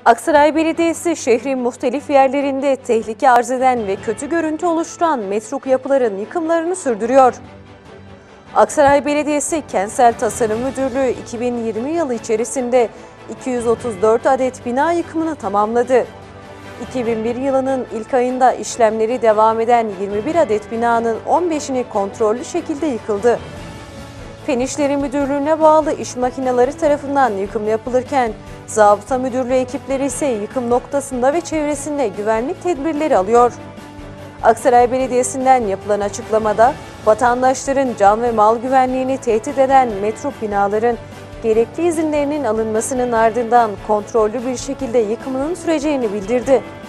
Aksaray Belediyesi şehrin muhtelif yerlerinde tehlike arz eden ve kötü görüntü oluşturan metruk yapıların yıkımlarını sürdürüyor. Aksaray Belediyesi Kentsel Tasarım Müdürlüğü 2020 yılı içerisinde 234 adet bina yıkımını tamamladı. 2001 yılının ilk ayında işlemleri devam eden 21 adet binanın 15'ini kontrollü şekilde yıkıldı. Fen İşleri Müdürlüğü'ne bağlı iş makineleri tarafından yıkım yapılırken, Zabıta Müdürlüğü ekipleri ise yıkım noktasında ve çevresinde güvenlik tedbirleri alıyor. Aksaray Belediyesi'nden yapılan açıklamada, vatandaşların can ve mal güvenliğini tehdit eden metruk binaların gerekli izinlerinin alınmasının ardından kontrollü bir şekilde yıkımının süreceğini bildirdi.